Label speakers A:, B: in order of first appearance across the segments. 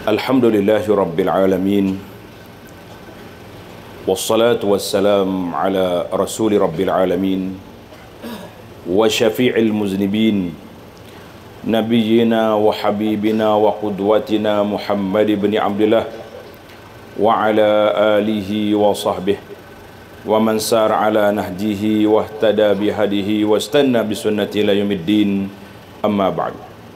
A: Alhamdulillahi Rabbil Alamin. Wassalatu wassalam ala Rasuli Rabbil Alamin wa syafi'il muznibin Nabiyyina wa habibina wa qudwatina Muhammad ibn Abdullah wa ala alihi wa sahbihi wa man sar ala nahjihi wa ihtada bihadihi wa istanna bisunnati ila yaumiddin. Amma ba'd.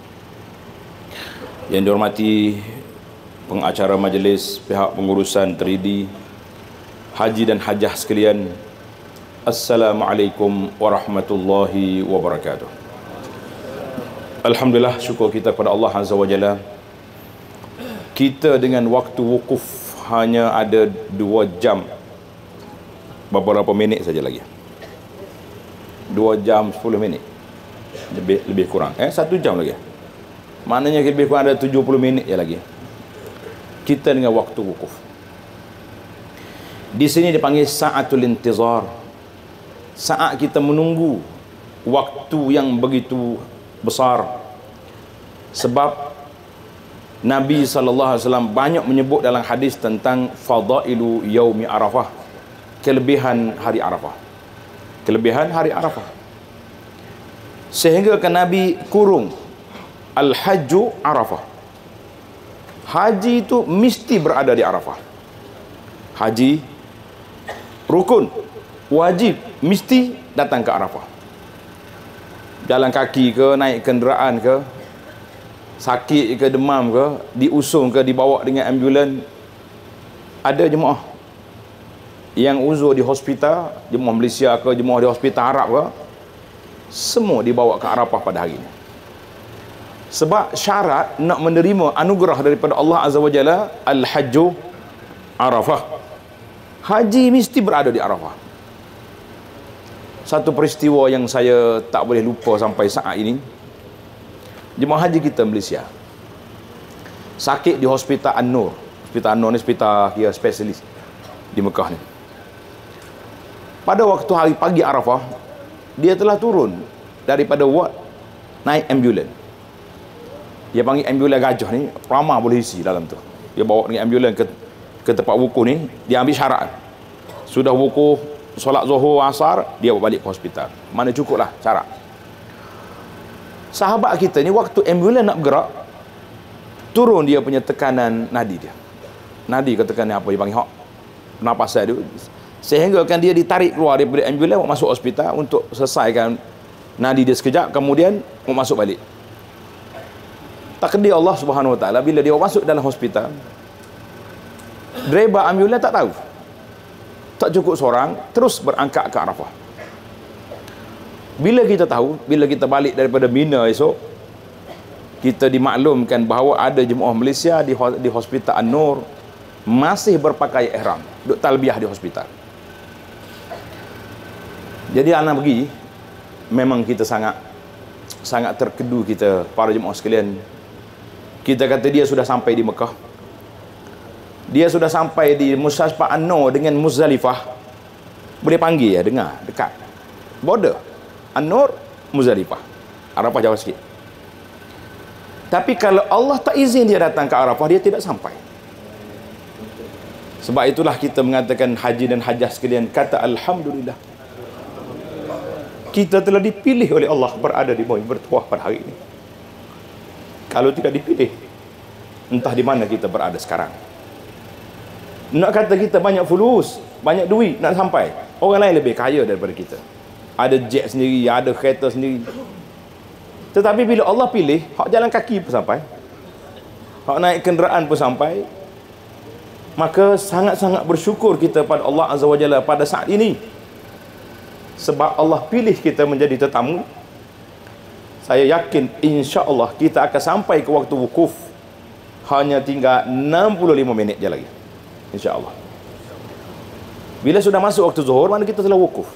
A: Yang dihormati pengacara majlis, pihak pengurusan 3D, haji dan hajah sekalian, Assalamualaikum warahmatullahi wabarakatuh. Alhamdulillah, syukur kita kepada Allah Azza wa Jalla. Kita dengan waktu wukuf hanya ada 2 jam beberapa minit saja lagi. 2 jam 10 minit. Lebih kurang. 1 jam lagi. Maknanya lebih kurang ada 70 minit je lagi. Kita dengan waktu wukuf. Di sini dipanggil sa'atul intizar. Saat kita menunggu waktu yang begitu besar. Sebab Nabi SAW banyak menyebut dalam hadis tentang fadailu yaumi Arafah, kelebihan hari Arafah. Kelebihan hari Arafah. Sehingga kan Nabi kurung al-hajju Arafah. Haji itu mesti berada di Arafah. Haji rukun, wajib, mesti datang ke Arafah. Jalan kaki ke, naik kenderaan ke, sakit ke, demam ke, diusung ke, dibawa dengan ambulan. Ada jemaah yang uzur di hospital, jemaah Malaysia ke, jemaah di hospital Arab ke, semua dibawa ke Arafah pada hari ini. Sebab syarat nak menerima anugerah daripada Allah Azza wa Jalla, Al-Hajju Arafah. Haji mesti berada di Arafah. Satu peristiwa yang saya tak boleh lupa sampai saat ini. Jemaah haji kita Malaysia sakit di Hospital An-Nur. Hospital An-Nur ni hospital kira spesialis di Mekah ni. Pada waktu hari pagi Arafah, dia telah turun daripada ward, naik ambulan. Dia panggil ambulan gajah ni, ramah boleh isi dalam tu. Dia bawa dengan ambulan ke tempat wukuf ni, dia ambil syarat. Sudah wukuf, solat zuhur, asar, dia bawa balik ke hospital. Mana cukup lah syarat. Sahabat kita ni, waktu ambulan nak bergerak, turun dia punya tekanan nadi dia. Nadi ke tekanan apa, dia panggil hak pernafasan dia. Sehingga kan dia ditarik keluar daripada ambulan, masuk hospital untuk selesaikan nadi dia sekejap, kemudian masuk balik. Takdir Allah Subhanahu Wa Taala, bila dia masuk dalam hospital, driver ambulan tak tahu, tak cukup seorang, terus berangkat ke Arafah. Bila kita tahu, bila kita balik daripada Mina esok, kita dimaklumkan bahawa ada jemaah Malaysia di Hospital An-Nur masih berpakai ihram, duk talbiyah di hospital. Jadi anak pergi, memang kita sangat terkedu, kita para jemaah sekalian. Kita kata dia sudah sampai di Mekah. Dia sudah sampai di Mustashfa An-Nur dengan Muzdalifah. Boleh panggil ya, dengar, dekat. Border. An-Nur, Muzdalifah. Arafah jauh sikit. Tapi kalau Allah tak izin dia datang ke Arafah, dia tidak sampai. Sebab itulah kita mengatakan haji dan hajah sekalian, kata Alhamdulillah. Kita telah dipilih oleh Allah berada di bumi bertuah pada hari ini. Kalau tidak dipilih, entah di mana kita berada sekarang. Nak kata kita banyak fulus, banyak duit nak sampai, orang lain lebih kaya daripada kita. Ada jet sendiri, ada kereta sendiri. Tetapi bila Allah pilih, hak jalan kaki pun sampai, hak naik kenderaan pun sampai. Maka sangat-sangat bersyukur kita pada Allah Azza wa Jalla pada saat ini. Sebab Allah pilih kita menjadi tetamu. Saya yakin insya-Allah kita akan sampai ke waktu wukuf hanya tinggal 65 minit je lagi. Insya-Allah. Bila sudah masuk waktu zuhur, mana kita telah wukuf.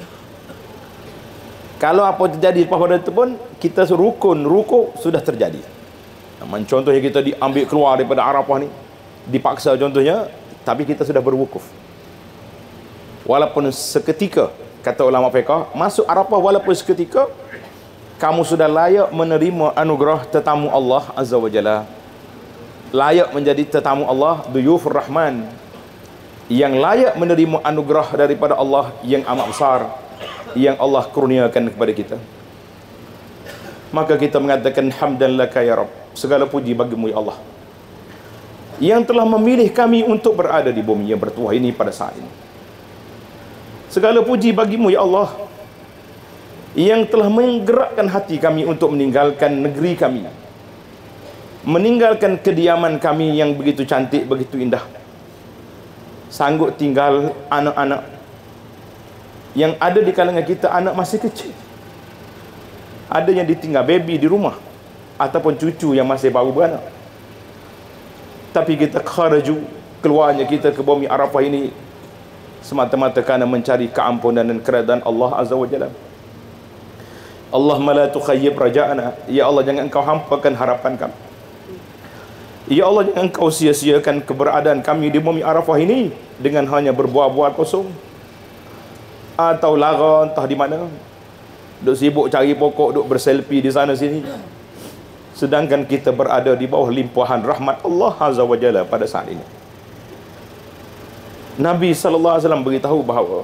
A: Kalau apa terjadi lepas pada itu pun, kita rukuk sudah terjadi. Contohnya kita diambil keluar daripada Arafah ni, dipaksa contohnya, tapi kita sudah berwukuf. Walaupun seketika, kata ulama fiqh, masuk Arafah walaupun seketika, kamu sudah layak menerima anugerah tetamu Allah Azza wa Jalla. layak menjadi tetamu Allah, duyufur rahman, yang layak menerima anugerah daripada Allah yang amat besar yang Allah kurniakan kepada kita. Maka kita mengatakan hamdan laka ya Rabb, segala puji bagimu ya Allah, yang telah memilih kami untuk berada di bumi yang bertuah ini pada saat ini. Segala puji bagimu ya Allah, yang telah menggerakkan hati kami untuk meninggalkan negeri kami, meninggalkan kediaman kami yang begitu cantik, begitu indah, sanggup tinggal anak-anak yang ada di kalangan kita, anak masih kecil, ada yang ditinggal baby di rumah, ataupun cucu yang masih baru beranak. Tapi kita kharaju, keluarnya kita ke bumi Arafah ini semata-mata kerana mencari keampunan dan keredaan Allah Azza wa Jalla. Allahumma la tukhayyib raja'ana, ya Allah jangan engkau hampakan harapan kami, ya Allah jangan engkau sia-siakan keberadaan kami di bumi Arafah ini dengan hanya berbual-bual kosong, atau lara entah di mana, duk sibuk cari pokok, duk berselfie di sana sini, sedangkan kita berada di bawah limpahan rahmat Allah Azza wa Jalla pada saat ini. Nabi SAW beritahu bahawa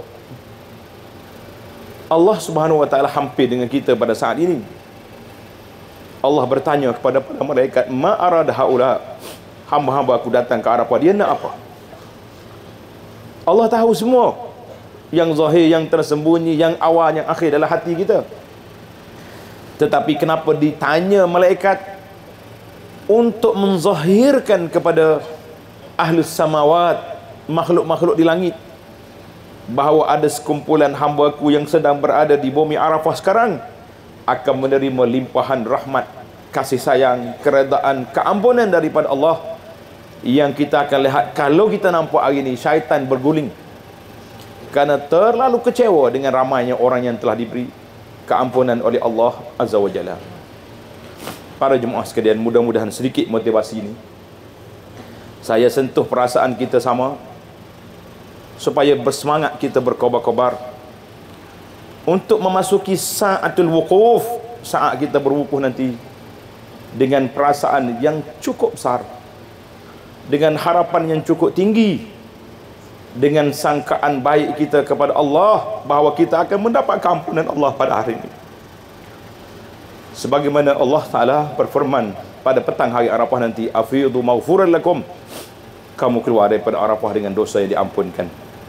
A: Allah Subhanahu wa ta'ala hampir dengan kita pada saat ini. Allah bertanya kepada para malaikat, ma arada haula, hamba-hamba aku datang ke Arafah, dia nak apa? Allah tahu semua, yang zahir, yang tersembunyi, yang awal, yang akhir dalam hati kita. Tetapi kenapa ditanya malaikat untuk menzahirkan kepada ahlus samawat, makhluk-makhluk di langit, bahawa ada sekumpulan hamba-Ku yang sedang berada di bumi Arafah sekarang akan menerima limpahan rahmat, kasih sayang, keredaan, keampunan daripada Allah, yang kita akan lihat kalau kita nampak hari ini syaitan berguling kerana terlalu kecewa dengan ramainya orang yang telah diberi keampunan oleh Allah Azza wa Jalla. Para jemaah sekalian, mudah-mudahan sedikit motivasi ini saya sentuh perasaan kita sama, supaya bersemangat kita berkobar-kobar untuk memasuki sa'atul wukuf, saat kita berwukuf nanti, dengan perasaan yang cukup besar, dengan harapan yang cukup tinggi, dengan sangkaan baik kita kepada Allah bahawa kita akan mendapat keampunan Allah pada hari ini. Sebagaimana Allah Ta'ala berfirman pada petang hari Arafah nanti, afidu maghfuran lakum, kamu keluar daripada Arafah dengan dosa yang diampunkan.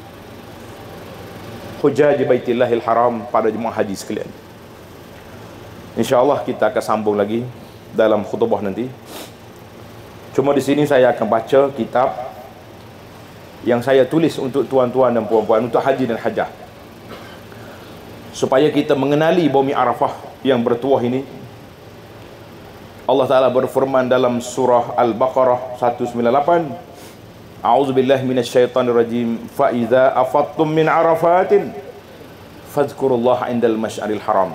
A: Hujjaj Baitillahil Haram, pada jemaah haji sekalian, InsyaAllah kita akan sambung lagi dalam khutbah nanti. Cuma di sini saya akan baca kitab yang saya tulis untuk tuan-tuan dan puan-puan, untuk haji dan hajah, supaya kita mengenali bumi Arafah yang bertuah ini. Allah Ta'ala berfirman dalam surah Al-Baqarah 198, A'udzubillahi minasyaitanirrajim, fa idza afattum min arafatin fadhkurullaha indal masy'aril haram.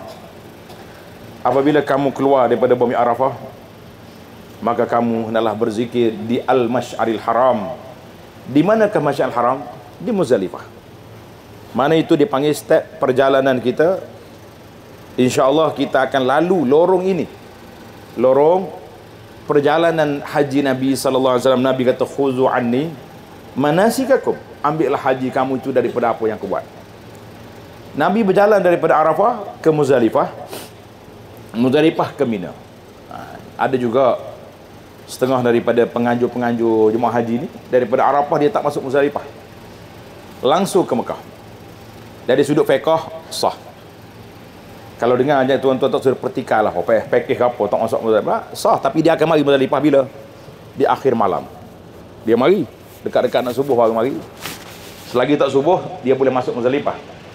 A: Apabila kamu keluar daripada bumi Arafah, maka kamu hendaklah berzikir di al-masy'aril haram. Di manakah masy'aril haram? Di Muzdalifah. Mana itu dipanggil step perjalanan kita. InsyaAllah kita akan lalu lorong ini, lorong perjalanan haji Nabi SAW. Nabi kata, khuzu anni manasikakum, ambillah haji kamu itu daripada apa yang aku buat. Nabi berjalan daripada Arafah ke Muzdalifah, Muzdalifah ke Mina. Ada juga setengah daripada penganjur-penganjur jemaah haji ni, daripada Arafah dia tak masuk Muzdalifah, langsung ke Mekah. Dari sudut fiqh sah. Kalau dengar aja tuan-tuan tak sudah pertikailah package apa tak masuk Muzdalifah, sah. Tapi dia akan mari Muzdalifah bila? Di akhir malam. Dia mari dekat-dekat nak subuh baru mari. Selagi tak subuh dia boleh masuk Muzdalifah.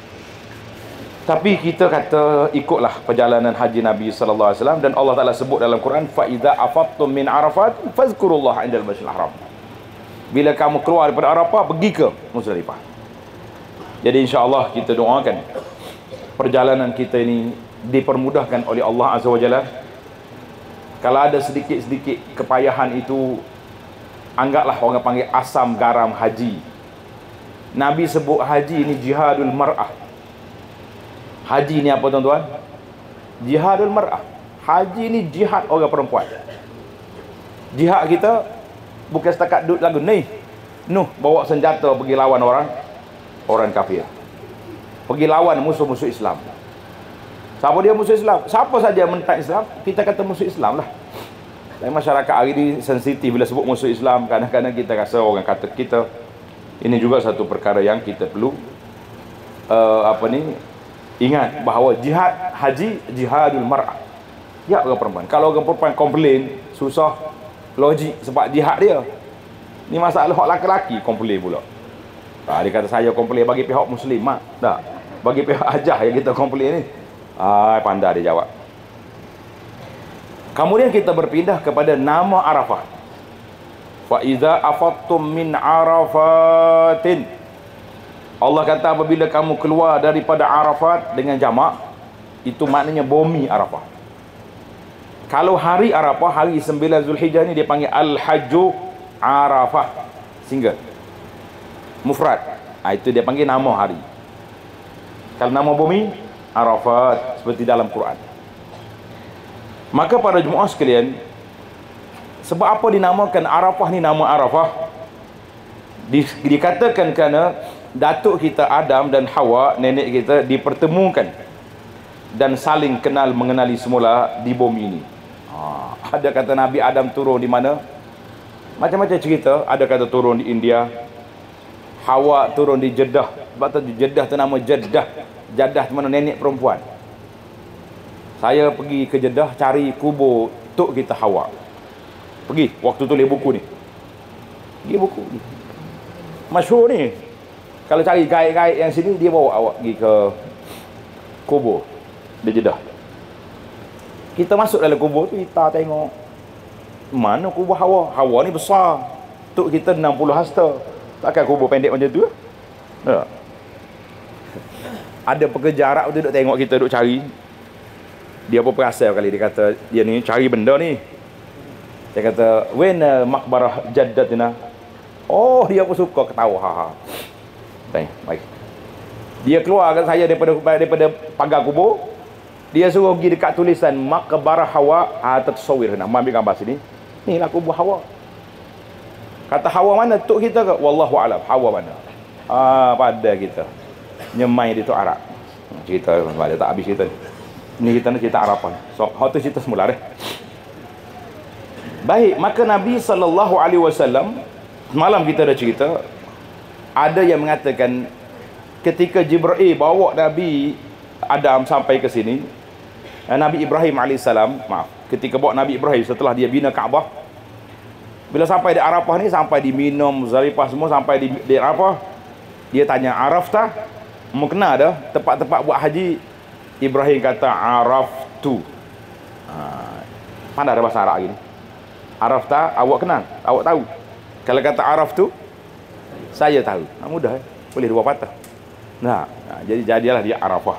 A: Tapi kita kata ikutlah perjalanan haji Nabi sallallahu alaihi wasallam, dan Allah Taala sebut dalam Quran, fa idza afattum min arafat fazkurullaha indal masjidil haram. Bila kamu keluar daripada Arafah, pergi ke Muzdalifah. Jadi insya-Allah kita doakan perjalanan kita ini dipermudahkan oleh Allah Azza wa Jalla. Kalau ada sedikit-sedikit kepayahan itu, anggaplah orang panggil asam garam haji. Nabi sebut haji ini jihadul mar'ah. Haji ni apa tuan-tuan? Jihadul mar'ah. Haji ni jihad orang perempuan. Jihad kita Bukan setakat duduk lagu ni. Nuh bawa senjata pergi lawan orang kafir. Pergi lawan musuh-musuh Islam. Siapa dia musuh Islam? Siapa saja mentang Islam, kita kata musuh Islam lah. Dan masyarakat hari ini sensitif bila sebut musuh Islam. Kadang-kadang kita rasa orang kata kita. Ini juga satu perkara yang kita perlu ingat bahawa jihad haji jihadul mar'ah. Ya, orang perempuan. Kalau orang perempuan komplain, susah logik sebab jihad dia. Ni masalah hak laki-laki komplain pula. Dia kata saya komplain bagi pihak muslim, mak. Tak. Bagi pihak hajah yang kita komplain ni. Pandai dia jawab. Kemudian kita berpindah kepada nama Arafah. Fa iza afattum min arafatin. Allah kata apabila kamu keluar daripada Arafat dengan jamak, itu maknanya bumi Arafah. Kalau hari Arafah, hari 9 Zulhijjah ni dia panggil Al-Hajju Arafah, single, mufrad. Itu dia panggil nama hari. Kalau nama bumi Arafat, seperti dalam Quran. Maka para jemaah sekalian, sebab apa dinamakan Arafah ni nama Arafah? Dikatakan kerana datuk kita Adam dan Hawa, nenek kita, dipertemukan dan saling kenal mengenali semula di bumi ini. Ada kata Nabi Adam turun di mana? Macam-macam cerita. Ada kata turun di India. Hawa turun di Jeddah. Sebab tu Jeddah tu nama Jeddah. Jeddah tu mana nenek perempuan. Saya pergi ke Jeddah cari kubur tok kita Hawa. Pergi waktu tulis buku ni. Pergi buku ni. Masyhur ni. Kalau cari guide-guide yang sini, dia bawa awak pergi ke kubur di Jeddah. Kita masuk dalam kubur tu, kita tengok mana kubur Hawa. Hawa ni besar. Tok kita 60 hasta. Takkan kubur pendek macam tu? Tak. Ada pekerja Arab tu duduk tengok kita duduk cari. Dia pun perasa kali, dia kata dia ni cari benda ni. Dia kata, when makbarah jaddatina. Oh, dia pun suka ketawa. Baik. Dia keluar kat saya daripada pagar kubur. Dia suruh pergi dekat tulisan Maqbarah Hawa, tatsawir. Nak ambil gambar sini. Ni lah kubur Hawa. Kata Hawa mana? Tok kita ke? Wallahu alam. Hawa mana? Pada kita. Nyemai dia tu Arab. Cerita dia tak habis cerita ni. Ni kita nak cerita Arafah. So, hak tu cerita semula dah. Baik, maka Nabi SAW, malam kita dah cerita, ada yang mengatakan ketika Jibril bawa Nabi Adam sampai ke sini, Nabi Ibrahim AS, ketika bawa Nabi Ibrahim setelah dia bina Kaabah, bila sampai di Arafah ni, sampai di Mina, Muzdalifah semua, sampai di Arafah, dia tanya, Araftah? Mau kena dah tempat-tempat buat haji. Ibrahim kata, Araftu. Mana ada bahasa Arab lagi ni? Araftah, awak kenal, awak tahu. Kalau kata Araftu, saya tahu. Mudah, boleh dua patah. Jadilah dia Arafah.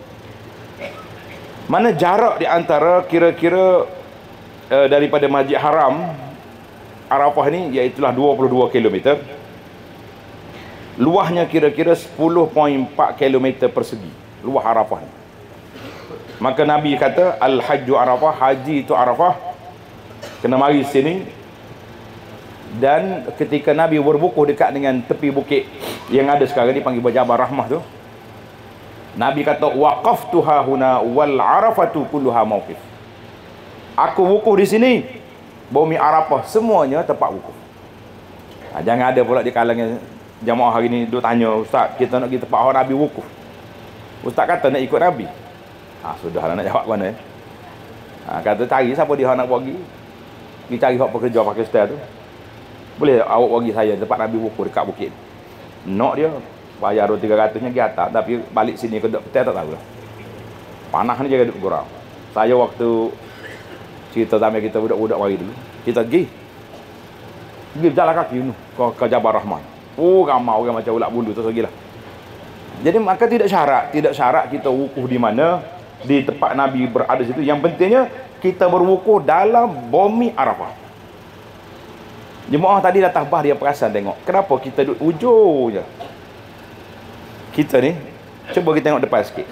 A: Mana jarak di antara kira-kira daripada Masjid Haram Arafah ni, iaitulah 22 km. Luahnya kira-kira 10.4 km persegi. Luah Arafah ni. Maka Nabi kata, Al-Hajju Arafah, haji itu Arafah, kena mari sini. Dan ketika Nabi berwukuf dekat dengan tepi bukit yang ada sekarang ni, panggil Jabal Rahmah tu, Nabi kata, waqaftu hahuna wal arafatu kulluha mauqif. Aku wukuf di sini, bumi Arafah semuanya tempat wukuf. Jangan ada pula di kalangan jamaah hari ni duk tanya, Ustaz, kita nak pergi tempat orang Nabi wukuf. Ustaz kata nak ikut Nabi. Sudahlah nak jawab mana. Kata cari siapa dia nak buat pergi. Pergi cari hak pekerja Pakistan tu. Boleh awak bagi saya tempat Nabi wukuf dekat bukit. Nak dia bayar 300-nya pergi atas, tapi balik sini ke duk petai tak tahu lah. Panah ni jaga duk gurau. Saya waktu cerita zaman kita budak-budak mari dulu, kita pergi berjalan kaki ni ke Jabal Rahman. Ramai orang macam ulat bulu tu pergilah. Jadi maka tidak syarat kita wukuf di mana, di tempat Nabi berada situ. Yang pentingnya kita berwukuf dalam bumi Arafah. Jemaah tadi dah tabah, dia perasan tengok kenapa kita duduk ujung je. Kita ni cuba kita tengok depan sikit.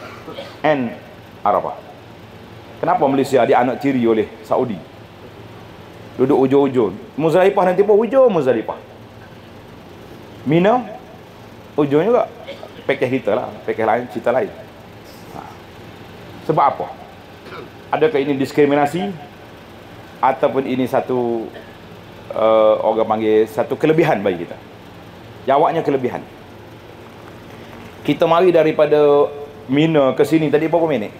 A: Arafah. Kenapa Malaysia dia anak tiri oleh Saudi? Duduk ujung-ujung. Muzdalifah nanti pun ujung Muzdalifah. Mina ujung juga. Pakej kita lah, pakej lain, cerita lain. Sebab apa? Adakah ini diskriminasi ataupun ini satu orang panggil satu kelebihan bagi kita? Jawabnya kelebihan. Kita mari daripada Mina ke sini tadi berapa minit?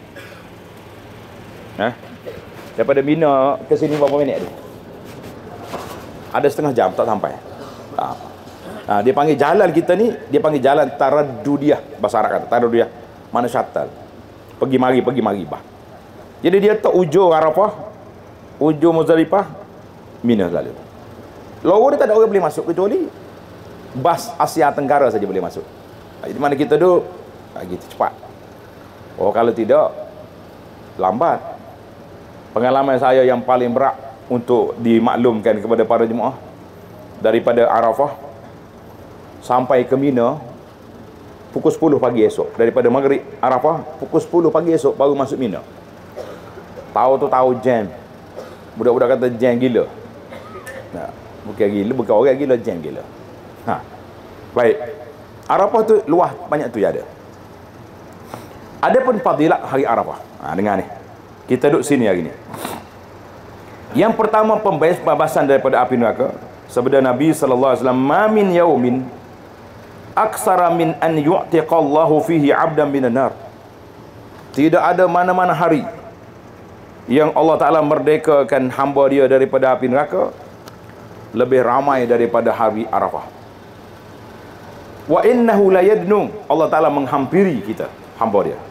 A: Daripada Mina ke sini berapa minit dia? Ada setengah jam tak sampai. Dia panggil jalan kita ni, dia panggil jalan taraddudiyah, bahasa Arab kata taraddudiyah. Mana shuttle. Pergi mari bah. Jadi dia tak ujung Arafah, ujung Muzdalifah, Mina lalu. Luar dia tak ada orang boleh masuk kecuali bas Asia Tenggara saja boleh masuk. Di mana kita duduk, gitu cepat. Oh kalau tidak, lambat. Pengalaman saya yang paling berat untuk dimaklumkan kepada para jemaah daripada Arafah sampai ke Mina pukul 10 pagi esok. Daripada Maghrib Arafah pukul 10 pagi esok baru masuk Mina. Tahu jam. Budak-budak kata jam gila. Bukan gila, bukan orang gila, jam gila. Baik. Arafah tu luas banyak tu ya ada. Adapun fadilat hari Arafah. Dengar ni. Kita duduk sini hari ni. Yang pertama pembebasan daripada api neraka. Sabda Nabi sallallahu alaihi wasallam, "Ma min yaumin aksara min an yu'tiqallahu fihi 'abdan minan nar." Tidak ada mana-mana hari yang Allah Taala merdekakan hamba dia daripada api neraka lebih ramai daripada hari Arafah. Wa innahu la yadnu, Allah Taala menghampiri kita, hamba dia.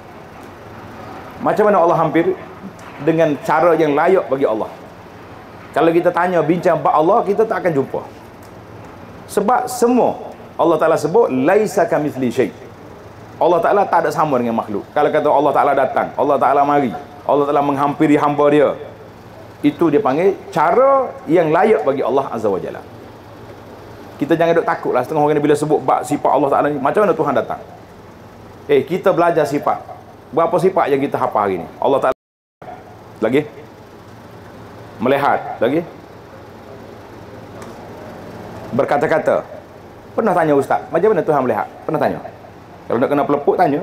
A: Macam mana Allah hampir? Dengan cara yang layak bagi Allah. Kalau kita tanya bincang bab Allah, kita tak akan jumpa. Sebab semua Allah Ta'ala sebut laisa kamitsli syai'. Allah Ta'ala tak ada sama dengan makhluk. Kalau kata Allah Ta'ala datang, Allah Ta'ala mari, Allah Ta'ala menghampiri hamba dia, itu dia panggil cara yang layak bagi Allah Azza wa Jalla. Kita jangan duk takutlah setengah orang ni bila sebut bab sifat Allah Ta'ala ni, macam mana Tuhan datang? Kita belajar sifat. Berapa sifat yang kita hafal hari ni? Allah Ta'ala lagi melihat, lagi berkata-kata. Pernah tanya ustaz, macam mana Tuhan melihat? Pernah tanya? Kalau nak kena pelepuk, tanya.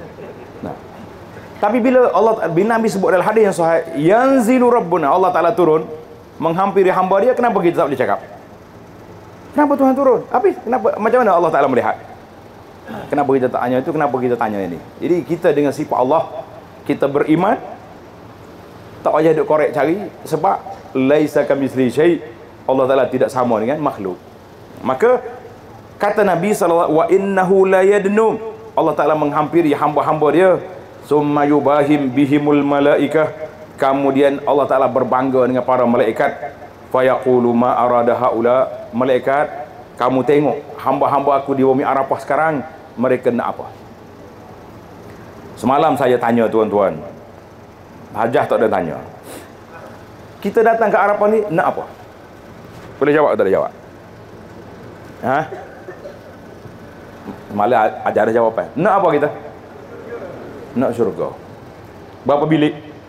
A: Tapi bila Nabi sebut dalam hadis yang sahih, yanzilu rabbuna, Allah Ta'ala turun menghampiri hamba dia, kenapa kita tak boleh cakap? Kenapa Tuhan turun? Kenapa? Macam mana Allah Ta'ala melihat? Kenapa kita tak tanya itu? Kenapa kita tanya ini? Jadi kita dengan sifat Allah, kita beriman, tak payah duk korek cari, sebab laisa kamitsli syai', Allah Ta'ala tidak sama dengan makhluk. Maka kata Nabi SAW, wa innahu la yadnu, Allah Ta'ala menghampiri hamba-hamba dia, summa yubahim bihimul malaikah, kemudian Allah Ta'ala berbangga dengan para malaikat, fayaqulu ma arada haula, malaikat, kamu tengok hamba-hamba aku di bumi Arafah sekarang, mereka nak apa? Semalam saya tanya tuan-tuan, Hajah tak ada tanya, kita datang ke Arafah ni nak apa? Boleh jawab atau tak boleh jawab? Malah ada jawapan. Nak apa kita? Nak syurga. Berapa bilik?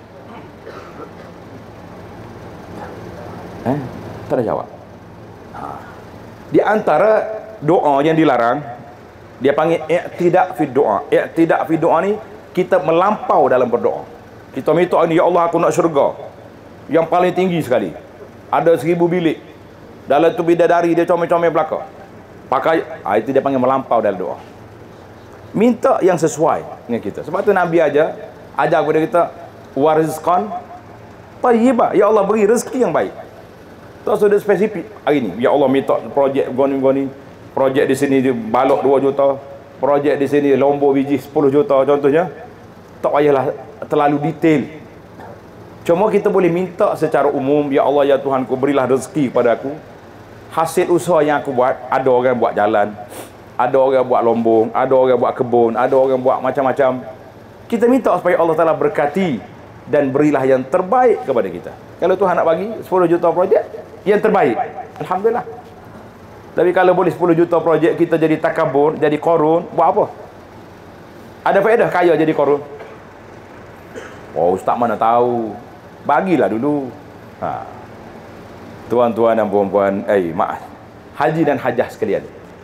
A: Tak ada jawab. Di antara doa yang dilarang, dia panggil i'tidak fi doa. I'tidak fi doa ni, kita melampau dalam berdoa. Kita minta ni, ya Allah aku nak syurga yang paling tinggi sekali, ada 1000 bilik, dalam tu bidadari dia comel-comel belakang pakai, itu dia panggil melampau dalam doa. Minta yang sesuai dengan kita. Sebab tu Nabi ajar kepada kita, warizqan tayyibah, ya Allah beri rezeki yang baik. Tak sudah spesifik hari ni, ya Allah minta projek goni-goni, projek di sini balok 2 juta, projek di sini lombok biji 10 juta contohnya. Tak payahlah terlalu detail. Cuma kita boleh minta secara umum, ya Allah ya Tuhanku, berilah rezeki kepada aku. Hasil usaha yang aku buat, ada orang buat jalan, ada orang buat lombong, ada orang buat kebun, ada orang buat macam-macam. Kita minta supaya Allah Ta'ala berkati dan berilah yang terbaik kepada kita. Kalau Tuhan nak bagi 10 juta projek, yang terbaik, alhamdulillah. Tapi kalau boleh 10 juta projek kita jadi takabur, jadi korun, buat apa? Ada faedah kaya jadi korun? Oh, ustaz mana tahu. Bagilah dulu. Tuan-tuan dan puan-puan, maaf, haji dan hajah sekalian,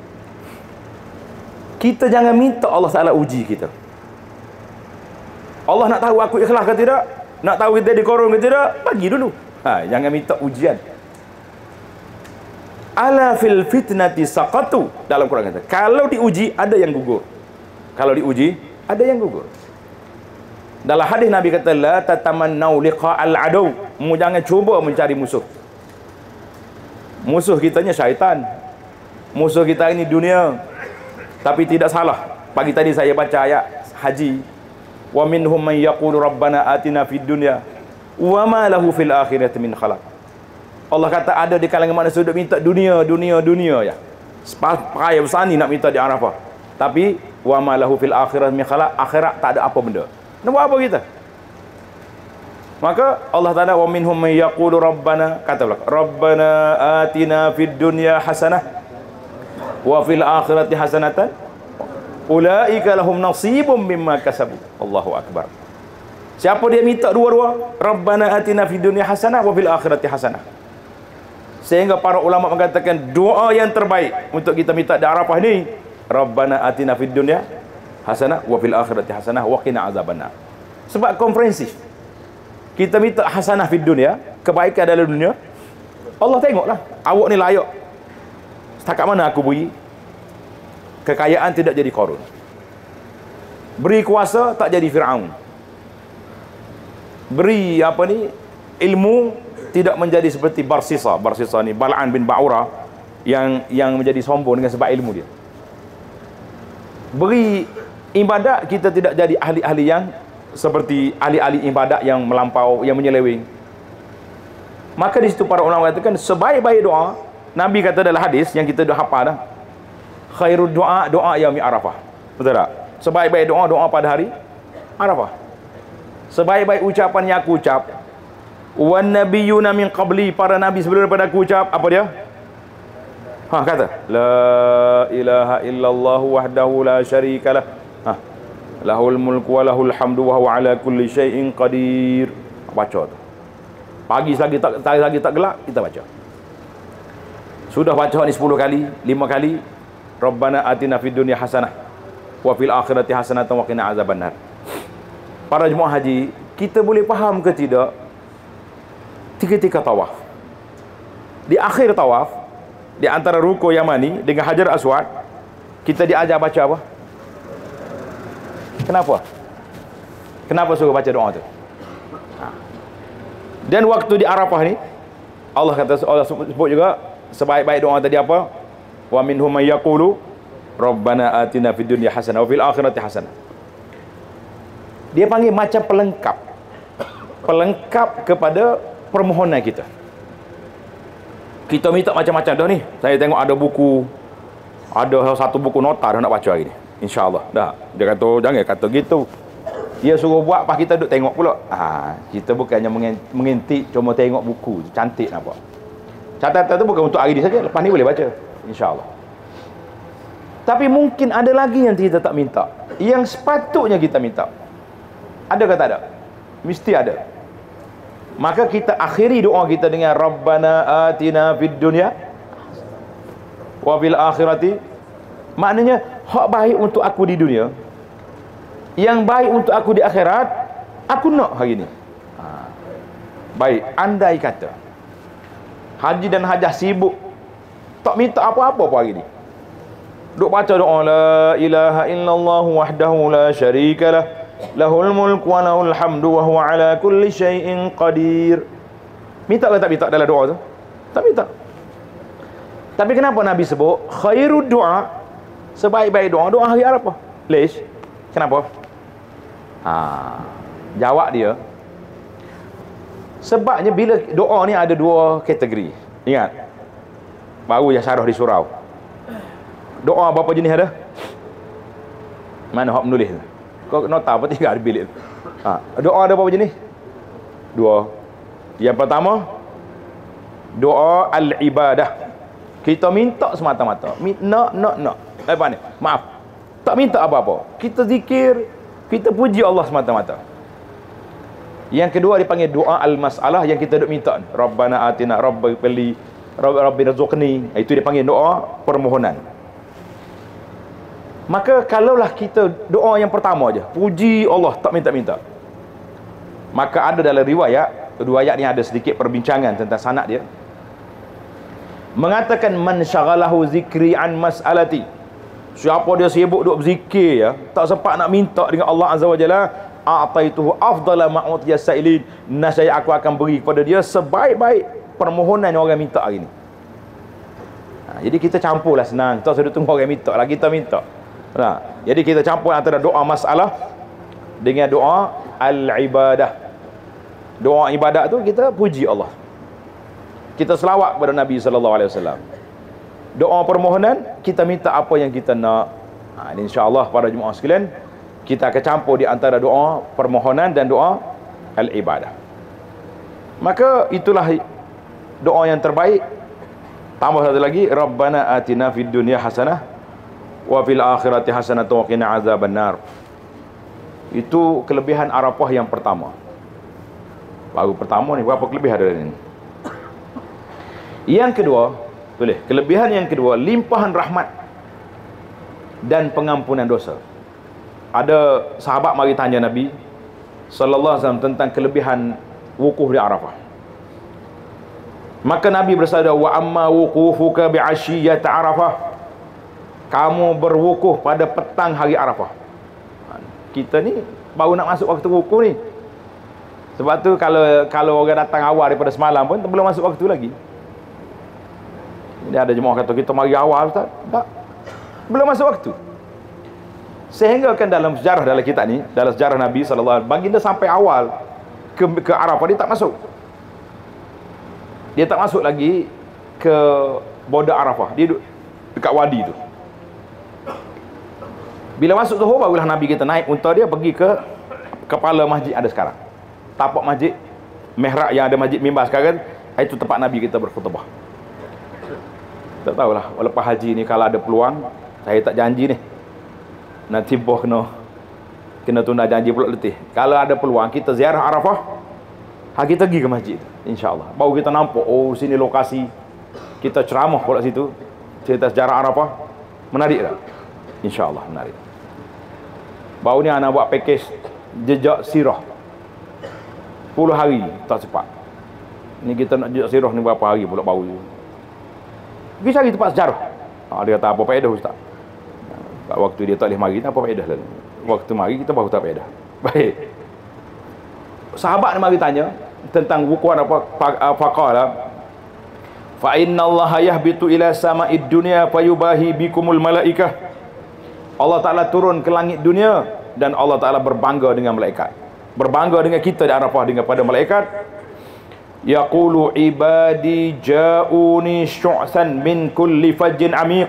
A: kita jangan minta Allah Ta'ala uji kita. Allah nak tahu aku ikhlas ke tidak, nak tahu kita dikorong ke tidak, bagi dulu. Jangan minta ujian. Ala fil fitnati saqatu, dalam Quran kata, kalau diuji ada yang gugur. Kalau diuji ada yang gugur. Dalam hadis Nabi kata, la tatamannau liqa'al adu, jangan cuba mencari musuh. Musuh kitanya syaitan, musuh kita ini dunia. Tapi tidak salah, pagi tadi saya baca ayat haji, wa minhum man yaqulu rabbana atina fid dunya wa ma lahu fil akhirati min khalaq. Allah kata ada di kalangan manusia sudah minta dunia ya. Pakai besar ni nak minta di Arafah. Tapi wa ma lahu fil akhirati min khalaq, akhirat tak ada apa benda. Nak buat apa kita? Maka Allah Ta'ala, wa minhum man yaqulu rabbana, kata pula, rabbana atina fid dunya hasanah wa fil akhirati hasanatan ulaika lahum nasibum mimma kasabu. Allahu akbar. Siapa dia minta dua-dua, rabbana atina fid dunya hasanah wa fil akhirati hasanah, sehingga para ulama mengatakan doa yang terbaik untuk kita minta di Arafah ni, rabbana atina fid dunya hasanah wa fil akhirati hasanah wa qina azabannar. Sebab komprehensif. Kita minta hasanah fid dunya, kebaikan dalam dunia. Allah tengoklah, awak ni layak. Setakat mana aku beri? Kekayaan tidak jadi Qarun. Beri kuasa tak jadi Fir'aun. Beri ilmu tidak menjadi seperti Barsisa. Barsisa ni Bal'an bin Ba'ura yang menjadi sombong dengan sebab ilmu dia. Beri ibadat, kita tidak jadi ahli-ahli yang seperti ahli-ahli ibadat yang melampau, yang menyeleweng. Maka di situ para ulama katakan sebaik-baik doa, Nabi kata dalam hadis yang kita dah hafal dah, khairud doa yaumi Arafah. Betul tak? Sebaik-baik doa pada hari Arafah. Sebaik-baik ucapan yang aku ucap, wan nabiyyuna min qabli, para nabi sebelum daripada aku ucap, apa dia? Kata la ilaha illallah wahdahu la syarikalah, lahul mulku wa lahul hamdu wa huwa ala kulli syai'in qadir. Baca tu. Pagi lagi tak gelap, kita baca. Sudah baca ni 10 kali, 5 kali, rabbana atina fid dunya hasanah wa fil akhirati hasanatan wa qina azabannar. Para jemaah haji, kita boleh faham ke tidak ketika tawaf, di akhir tawaf, di antara ruku Yamani dengan Hajar Aswad, kita diajar baca apa? Kenapa suruh baca doa tu? Dan waktu di Arafah ni, Allah sebut juga sebaik-baik doa tadi apa? Wa minhum may yaqulu rabbana atina fid dunya hasanah wa fil akhirati hasanah. Dia panggil macam pelengkap kepada permohonan kita. Kita minta macam-macam dah ni. Saya tengok ada buku, ada satu buku nota dah nak baca hari ni. InsyaAllah. Dah. Dia kata, jangan kata gitu. Dia suruh buat, pas kita duduk tengok pula. Kita bukannya mengintik, cuma tengok buku. Cantik nampak. Catatan tu bukan untuk hari ni saja. Lepas ni boleh baca. InsyaAllah. Tapi mungkin ada lagi yang kita tak minta, yang sepatutnya kita minta. Ada ke tak ada? Mesti ada. Maka kita akhiri doa kita dengan rabbana atina fid dunya wa fil akhirati. Maknanya hak baik untuk aku di dunia, yang baik untuk aku di akhirat, aku nak hari ni. Baik, andai kata haji dan hajah sibuk, tak minta apa-apa pun hari ni, duk baca doa la ilaha illallah wahdahu la syarikalah, lahul mulku wa lahul hamdu wa huwa ala kulli syai'in qadir. Minta ke tak minta dalam doa tu? Tak minta. Tapi kenapa Nabi sebut khairud doa, sebaik-baik doa hari Arafah? Lish? Kenapa? Jawab dia, sebabnya bila doa ni ada 2 kategori. Ingat, baru yang syarah di surau. Doa berapa jenis ada? Mana hak menulis tu? Kau nota apa tinggal di bilik tu? Doa ada berapa jenis? 2. Yang pertama, doa al-ibadah. Kita minta semata-mata. Nak. Apa ni? Maaf. Tak minta apa-apa. Kita zikir, kita puji Allah semata-mata. Yang kedua dipanggil doa al-masalah, yang kita duk minta ni. Rabbana atina Rabbi rzuqni. Itu dipanggil doa permohonan. Maka kalaulah kita doa yang pertama aja, puji Allah, tak minta-minta, maka ada dalam riwayat ni ada sedikit perbincangan tentang sanad dia, mengatakan man syaghalahu zikri an mas'alati, siapa dia sibuk duk berzikir ya, tak sempat nak minta dengan Allah Azza wa Jalla, a'taituhu afdala ma'utiya sa'ilin, nasaya aku akan beri kepada dia sebaik-baik permohonan yang orang minta hari ni. Jadi kita campurlah, senang, tak sudah tunggu orang minta lah, kita minta. Jadi kita campur antara doa masalah dengan doa al-ibadah. Doa ibadat tu kita puji Allah, kita selawat kepada Nabi sallallahu alaihi wasallam. Doa permohonan kita minta apa yang kita nak. Insya-Allah para jemaah sekalian, kita akan campur di antara doa permohonan dan doa al-ibadah. Maka itulah doa yang terbaik. Tambah satu lagi, Rabbana atina fid dunya hasanah wa fil akhirati hasanah wa qina azabannar. Itu kelebihan Arafah yang pertama. Baru pertama ni, berapa kelebihan ada ni? Yang kedua, kelebihan yang kedua, limpahan rahmat dan pengampunan dosa. Ada sahabat mari tanya Nabi sallallahu alaihi wasallam tentang kelebihan wukuf di Arafah. Maka Nabi bersabda, wa amma wuqufuka bi asyiyyati Arafah, kamu berwukuf pada petang hari Arafah. Kita ni baru nak masuk waktu wukuf ni. Sebab tu kalau orang datang awal daripada semalam pun belum masuk waktu lagi. Jadi ada jemaah kata kita mari awal Ustaz. Tak. Belum masuk waktu. Sehingga kan dalam sejarah dalam kitab ni, dalam sejarah Nabi sallallahu alaihi wasallam, baginda sampai awal ke Arafah dia tak masuk. Dia tak masuk lagi ke border Arafah. Dia duduk dekat wadi tu. Bila masuk Zuhur barulah Nabi kita naik unta dia pergi ke kepala masjid ada sekarang. Tapak masjid mihrab yang ada masjid mimbar sekarang, itu tempat Nabi kita berkhutbah. Tak tahulah lepas haji ni kalau ada peluang, saya tak janji ni. Nanti boh kena tunda janji pula letih. Kalau ada peluang kita ziarah Arafah, kita pergi ke masjid insya-Allah. Baru kita nampak oh sini lokasi. Kita ceramah pula situ, cerita sejarah Arafah. Menarik tak? Insya-Allah menarik. Baru ni anak buat package jejak sirah 10 hari tak cepat. Ni kita nak jejak sirah ni berapa hari pula baru. Pergi cari tempat sejarah. Dia kata apa faedah Ustaz? Kat waktu dia tak boleh mari, apa faedah lah. Waktu mari kita baru tak faedah. Baik. Sahabat ni mari tanya tentang wukuan apa faqala fa inna Allah yahbitu ila sama'id dunya fayubahi bikumul malaikah. Allah Ta'ala turun ke langit dunia dan Allah Ta'ala berbangga dengan malaikat, berbangga dengan kita di Arafah dengan pada malaikat. Yaqulu ibadi ja'uni syu'san min kulli fajjin amiq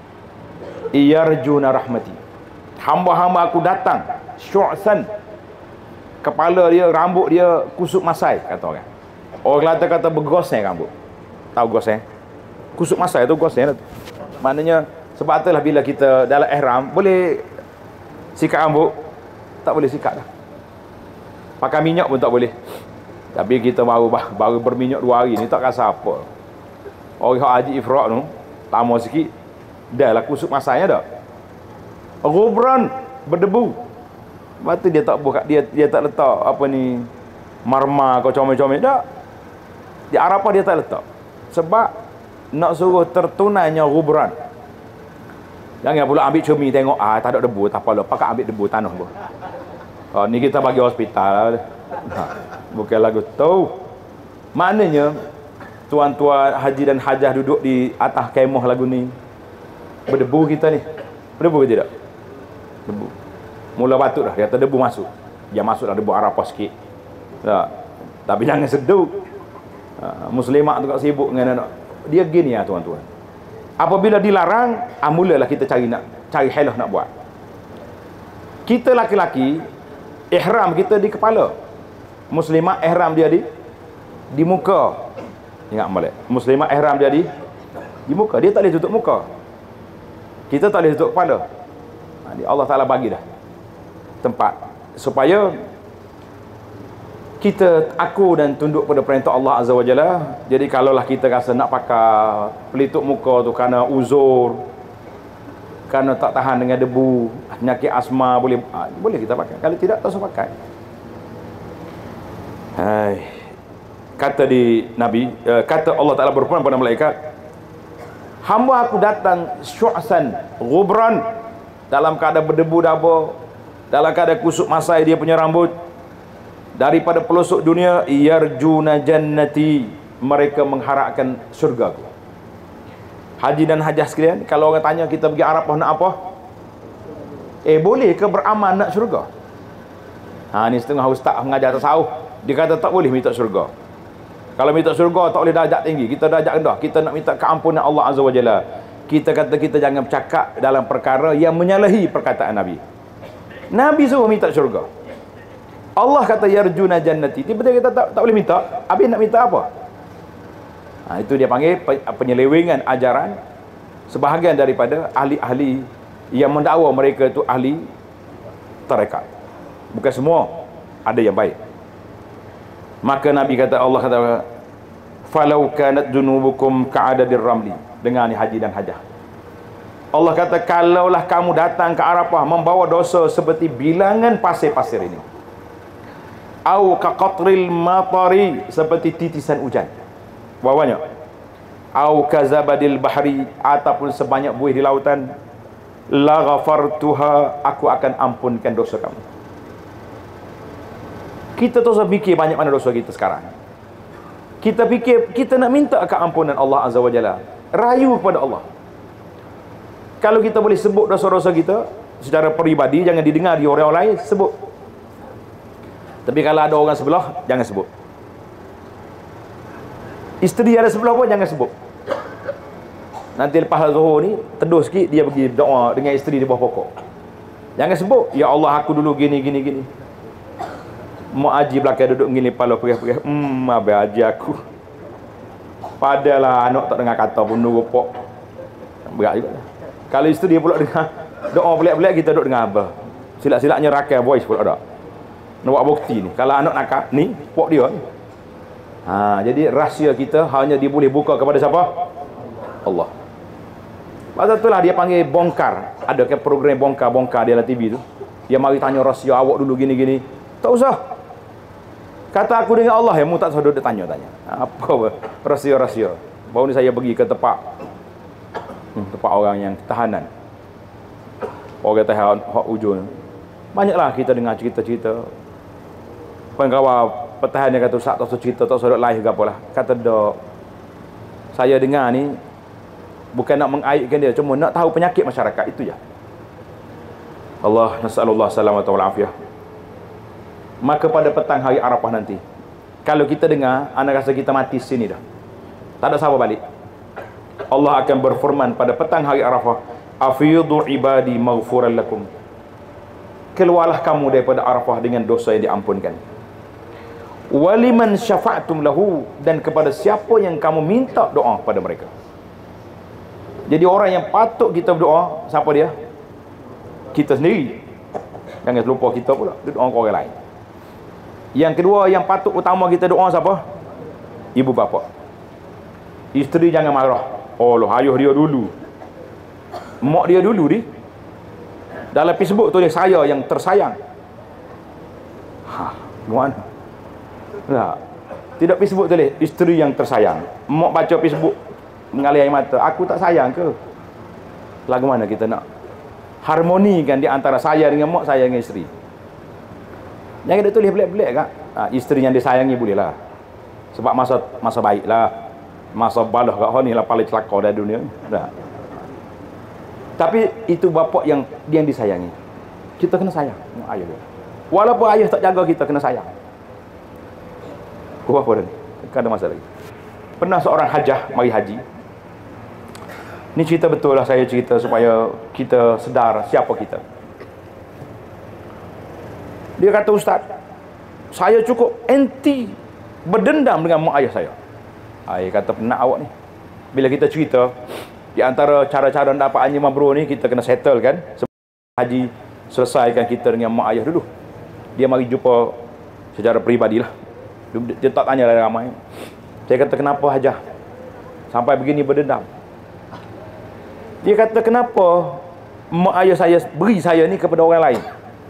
A: iyarjuna rahmati. Hamba-hamba aku datang syu'san, kepala dia, rambut dia kusuk masai, kata orang. Orang Kelantan kata bergoseng rambut. Tahu goseng? Kusuk masai tu goseng. Maknanya sebab itulah bila kita dalam ihram boleh sikat rambut, tak boleh sikat dah. Pakai minyak pun tak boleh. Tapi kita baru berminyak 2 hari ni tak rasa apa. Orang haji ifrad tu lama sikit dah lah kusuk masanya dah. Ghubran, berdebu. Lepas tu dia tak buka, dia tak letak apa ni marmar kau comel-comel dak. Di Arafah dia tak letak. Sebab nak suruh tertunainya ghubran. Jangan pula ambil cermin tengok tak ada debu, tak apalah, pakai ambil debu tanah pun. Ni kita bagi hospital. Bukan lagu tu. Maknanya tuan-tuan haji dan hajah duduk di atas kemah lagu ni. Berdebu kita ni. Berdebu ke tidak? Debu. Mula batuk dah, dia kata debu masuk. Dia masuklah debu Arafah sikit. Tapi jangan seduk. Muslimat tu kat sibuk dengan anak. Dia gini ya tuan-tuan. Apabila dilarang, mulalah kita cari hilah nak buat. Kita laki-laki ihram kita di kepala. Muslimat ihram dia di muka. Ingat balik. Muslimat ihram dia di muka. Dia tak boleh tutup muka. Kita tak boleh tutup kepala. Allah Ta'ala bagi dah tempat supaya aku dan tunduk pada perintah Allah Azza wa Jalla. Jadi kalaulah kita rasa nak pakai pelitup muka tu kerana uzur, kerana tak tahan dengan debu, penyakit asma, boleh kita pakai. Kalau tidak, tak usah pakai. Kata Allah Ta'ala berfirman pada malaikat, hamba aku datang syu'san ghubran, dalam keadaan berdebu daba, dalam keadaan kusuk masai dia punya rambut, daripada pelosok dunia, yarjuna jannati, mereka mengharapkan surga. Haji dan hajah sekalian, kalau orang tanya kita pergi Arafah nak apa? Boleh ke beramal nak syurga? Ni setengah ustaz mengajar tasawuf, dia kata tak boleh minta syurga. Kalau minta syurga tak boleh darjat tinggi, kita darjat rendah. Kita nak minta keampunan Allah Azza wa Jalla. Kita kata kita jangan bercakap dalam perkara yang menyalahi perkataan Nabi. Nabi suruh minta syurga. Allah kata yarjuna jannati. Tiba-tiba kita tak boleh minta. Habis nak minta apa? Itu dia panggil penyelewengan ajaran sebahagian daripada ahli-ahli yang mendakwa mereka itu ahli tarekat. Bukan semua, ada yang baik. Maka Nabi kata, Allah kata, falau kanat dunubukum ka'adadir ramli. Dengar ni haji dan hajah. Allah kata, kalaulah kamu datang ke Arafah membawa dosa seperti bilangan pasir-pasir ini, au kaqatril matari, seperti titisan hujan, bawahnya, au kazabadil bahri, ataupun sebanyak buih di lautan, la ghafartuha, aku akan ampunkan dosa kamu. Kita tak usah fikir banyak mana dosa kita sekarang. Kita fikir kita nak minta keampunan Allah Azza wa Jalla, rayu kepada Allah. Kalau kita boleh sebut dosa-dosa kita secara peribadi, jangan didengar di orang lain, sebut. Tapi kalau ada orang sebelah, jangan sebut. Isteri ada sebelah pun jangan sebut. Nanti lepas Zuhur ni teduh sikit, dia pergi doa dengan isteri di bawah pokok. Jangan sebut, ya Allah aku dulu gini. Mak haji belakang duduk gini, kepala perih-perih. Habis haji aku. Padalah anak tak dengar kata pun rupok. Berat juga. Kalau isteri dia pula dengar doa pelik-pelik, kita duduk dengar apa? Silap-silapnya rakai voice pula ada. Nak buat bukti ni. Kalau anak nakak ni, pok dia ni. Jadi rahsia kita hanya dia boleh buka kepada siapa? Allah. Pasal itulah dia panggil bongkar. Ada ke program bongkar dia dalam TV tu. Dia mari tanya rahsia awak dulu gini-gini. Tak usah. Kata aku dengan Allah, mu tak usah duduk tanya-tanya. Apa rahsia-rahsia. Baru ni saya pergi ke tempat orang yang tahanan. Orang tahan hak ujung. Banyaklah kita dengar cerita-cerita. Kawan-kawan pertahanan kata ustaz tak usah cerita, tak usah duduk live ke apalah. Kata dak. Saya dengar ni bukan nak mengaibkan dia, cuma nak tahu penyakit masyarakat, itu je. Allah nasallallahu salamata wal afiyah. Maka pada petang hari Arafah nanti, kalau kita dengar, anda rasa kita mati sini dah, tak ada sabar balik. Allah akan berfirman pada petang hari Arafah, afidu ibadi maghfuran lakum, keluarlah kamu daripada Arafah dengan dosa yang diampunkan. Waliman syafa'tum lahu, dan kepada siapa yang kamu minta doa pada mereka. Jadi orang yang patut kita berdoa, siapa dia? Kita sendiri. Jangan lupa kita pula doa ke orang lain. Yang kedua yang patut utama kita doa siapa? Ibu bapa. Isteri jangan marah. Allah, ayuh dia dulu, mak dia dulu ni. Dalam Facebook tu dia saya yang tersayang. Gimana? Tak. Tidak Facebook tulis isteri yang tersayang. Mak baca Facebook mengalir air mata. Aku tak sayang ke? Lagu mana kita nak harmonikan di antara saya dengan mak, saya dengan isteri? Jangan dia tulis pelik-pelik kak. Isteri yang disayangi boleh lah. Sebab masa baik lah. Masa balah kat ni lah paling celaka dari dunia. Tak. Tapi itu bapa yang disayangi. Kita kena sayang ayah dia. Walaupun ayah tak jaga, kita kena sayang. Apa dah ni? Kan ada masa lagi. Pernah seorang hajah mari haji. Ni cerita betul lah, saya cerita supaya kita sedar siapa kita. Dia kata, ustaz, saya cukup anti berdendam dengan mak ayah saya. Ayah kata, penat awak ni. Bila kita cerita, di antara cara-cara dapat haji mabrur ni, kita kena settle kan. Sebelum haji, selesaikan kita dengan mak ayah dulu. Dia mari jumpa secara peribadi lah. Dia tak tanya lah ramai. Saya kata, kenapa Hajah sampai begini berdendam? Dia kata, kenapa mak ayah saya beri saya ni kepada orang lain?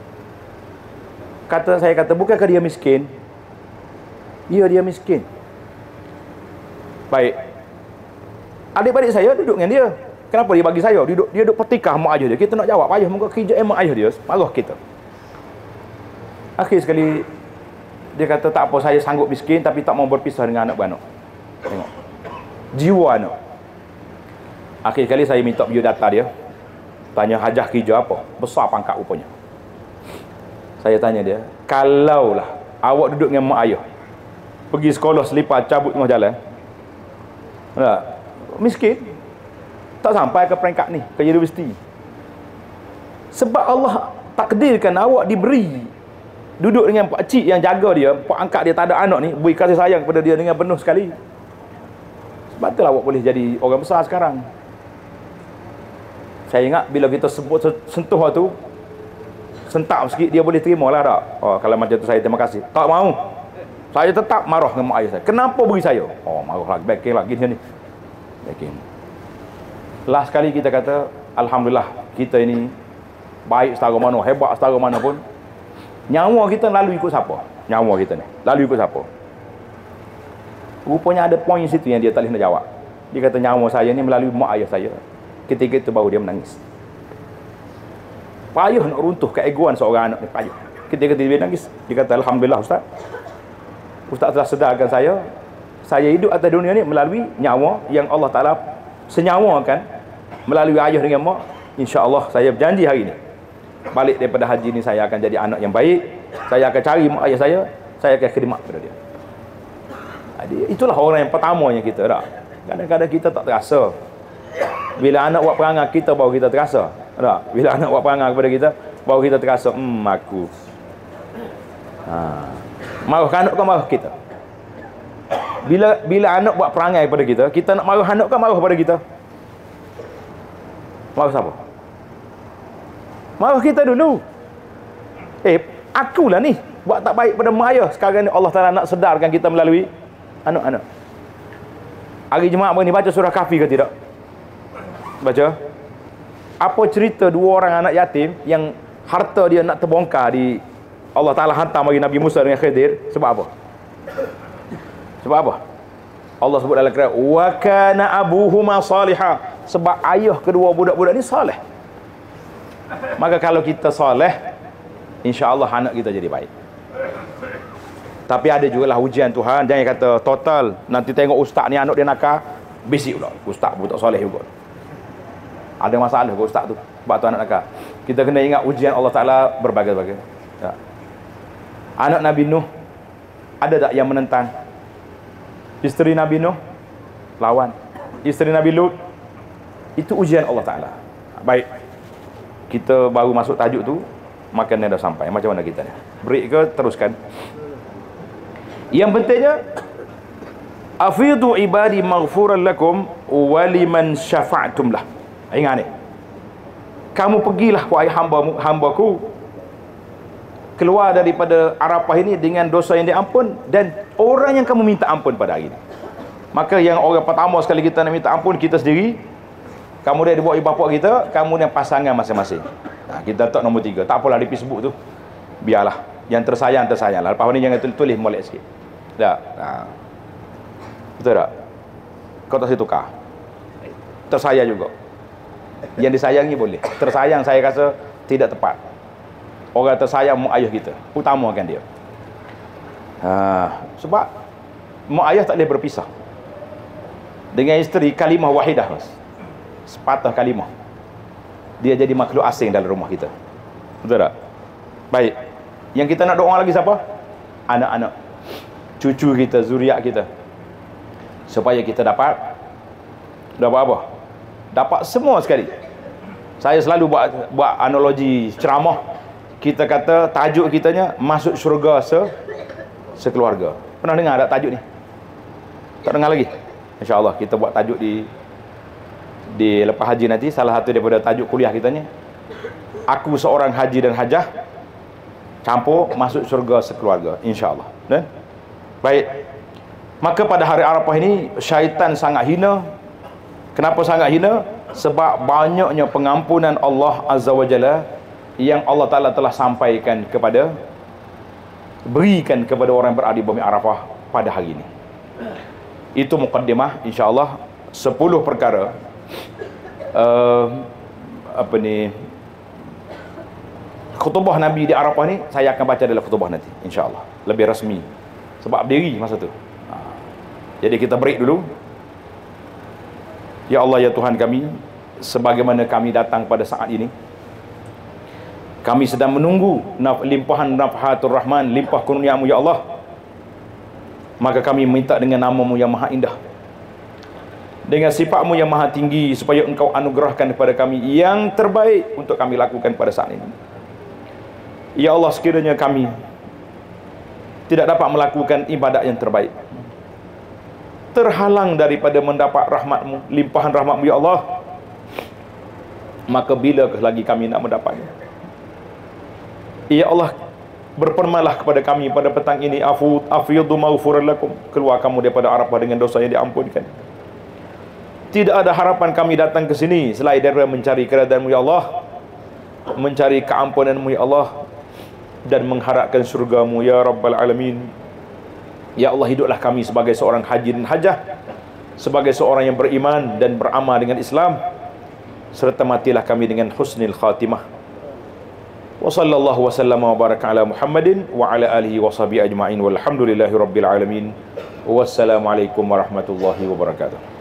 A: Saya kata, bukankah dia miskin? Ya, dia miskin. Baik. Adik-adik saya duduk dengan dia. Kenapa dia bagi saya? Dia duduk petikah mak ayah dia. Kita nak jawab, ayah muka kerja mak ayah dia. Marah kita. Akhir sekali, dia kata, tak apa, saya sanggup miskin tapi tak mau berpisah dengan anak-beranak. Tengok. Jiwa anak. Akhir sekali saya minta biodata dia. Tanya, Hajah kerja apa? Besar pangkat rupanya. Saya tanya dia, kalaulah awak duduk dengan mak ayah, pergi sekolah selipar cabut tengah jalan, miskin, tak sampai ke peringkat ni, ke universiti. Sebab Allah takdirkan awak diberi duduk dengan pak cik yang jaga dia, pak angkat dia tak ada anak ni, beri kasih sayang kepada dia dengan penuh sekali. Sebab itulah awak boleh jadi orang besar sekarang. Saya ingat bila kita sebut sentuh tu, sentak sikit, dia boleh terima lah tak? Oh, kalau macam tu saya terima kasih. Tak mau. Saya tetap marah dengan mak ayah saya. Kenapa beri saya? Oh, marah lagi, backing lagi ni. Backing. Last sekali kita kata, alhamdulillah, kita ini baik setara mana, hebat setara mana pun, nyawa kita lalu ikut siapa? Nyawa kita ni lalu ikut siapa? Rupanya ada poin situ yang dia tak boleh nak jawab. Dia kata, nyawa saya ni melalui mak ayah saya. Ketika itu baru dia menangis. Payah nak runtuh keegoan seorang anak ni, payah. Ketika dia menangis, dia kata, alhamdulillah Ustaz, Ustaz telah sedarkan saya hidup atas dunia ni melalui nyawa yang Allah Ta'ala senyawakan melalui ayah dengan mak. InsyaAllah saya berjanji hari ni, balik daripada haji ni saya akan jadi anak yang baik. Saya akan cari mak ayah saya akan khidmat kepada dia. Itulah orang yang pertamanya kita tak. Kadang-kadang kita tak terasa. Bila anak buat perangai kita, baru kita terasa tak? Bila anak buat perangai kepada kita, baru kita terasa, aku marah anak kan marah kita. Bila anak buat perangai kepada kita, kita nak marah anak kan marah pada kita. Marah siapa? Marah kita dulu. Akulah ni buat tak baik pada mak ayah. Sekarang ni Allah Ta'ala nak sedarkan kita melalui anak-anak. Hari Jumaat ni baca surah Kahfi ke tidak? Baca. Apa cerita dua orang anak yatim yang harta dia nak terbongkar di Allah Ta'ala hantar bagi Nabi Musa dengan Khidir? Sebab apa? Sebab apa? Allah sebut dalam Quran, wa kana abuhuma salihah. Sebab ayah kedua budak-budak ni saleh. Maka kalau kita saleh, insya-Allah anak kita jadi baik. Tapi ada jugalah ujian Tuhan. Jangan kata total, nanti tengok ustaz ni anak dia nakal, bisik pula. Ustaz pun tak soleh juga. Ada masalah ke ustaz tu sebab tu anak nakal. Kita kena ingat ujian Allah Ta'ala berbagai-bagai. Ya. Anak Nabi Nuh, ada tak yang menentang? Isteri Nabi Nuh lawan. Isteri Nabi Lut, itu ujian Allah Ta'ala. Baik, kita baru masuk tajuk tu, makannya dah sampai. Macam mana kita ni? Break ke teruskan? Yang pentingnya, afidu ibadi maghfuran lakum waliman syafa'tum lah. Ingat ni, kamu pergilah wahai hambaku, keluar daripada Arafah ini dengan dosa yang diampun dan orang yang kamu minta ampun pada hari ini. Maka yang orang pertama sekali kita nak minta ampun, kita sendiri. Kemudian dibawa ibu bapa kita, kemudian pasangan masing-masing. Kita letak nombor 3. Tak apalah di Facebook tu, biarlah. Yang tersayang, tersayanglah. Lepas ni jangan tulis molek sikit. Tak? Betul tak? Kau tak boleh tukar. Tersayang juga. Yang disayangi boleh. Tersayang saya rasa tidak tepat. Orang tersayang mak ayah kita, utamakan dia. Sebab mak ayah tak boleh berpisah. Dengan isteri kalimah wahidah, mas. Sepatah kalimah. Dia jadi makhluk asing dalam rumah kita. Betul tak? Baik. Yang kita nak doa lagi siapa? Anak-anak, cucu kita, zuriat kita. Supaya kita dapat apa? Dapat semua sekali. Saya selalu buat analogi ceramah. Kita kata tajuk kitanya masuk syurga sekeluarga. Pernah dengar tak tajuk ni? Tak dengar lagi? InsyaAllah kita buat tajuk di lepas haji nanti. Salah satu daripada tajuk kuliah kitanya, aku seorang haji dan hajah campur masuk syurga sekeluarga, InsyaAllah. Dan Baik. Maka pada hari Arafah ini syaitan sangat hina. Kenapa sangat hina? Sebab banyaknya pengampunan Allah Azza wa Jalla yang Allah Ta'ala telah sampaikan berikan kepada orang yang berada di bumi Arafah pada hari ini. Itu muqaddimah, insya-Allah 10 perkara khutbah Nabi di Arafah ni saya akan baca dalam khutbah nanti, insya-Allah. Lebih rasmi. Sebab berdiri masa tu. Jadi kita break dulu. Ya Allah, ya Tuhan kami, sebagaimana kami datang pada saat ini, kami sedang menunggu limpahan nafhatur Rahman, limpah kurniamu ya Allah. Maka kami minta dengan namamu yang maha indah, dengan sifatmu yang maha tinggi, supaya engkau anugerahkan kepada kami yang terbaik untuk kami lakukan pada saat ini. Ya Allah, sekiranya kami tidak dapat melakukan ibadat yang terbaik, terhalang daripada mendapat rahmatmu, limpahan rahmatmu ya Allah, maka bilakah lagi kami nak mendapatnya? Ya Allah, berpermalah kepada kami pada petang ini. Afiyadu maghfuran lakum, keluar kamu daripada Arafah dengan dosa yang diampunkan. Tidak ada harapan kami datang ke sini selain daripada mencari keridhaan-Mu ya Allah, mencari keampunan-Mu ya Allah, dan mengharapkan surga-Mu ya Rabbal Alamin. Ya Allah, hiduplah kami sebagai seorang haji dan hajah, sebagai seorang yang beriman dan beramal dengan Islam, serta matilah kami dengan husnul khatimah. Wa sallallahu wa sallama wa baraka ala Muhammadin wa ala alihi wa sahbihi ajma'in walhamdulillahi rabbil alamin. Wassalamualaikum warahmatullahi wabarakatuh.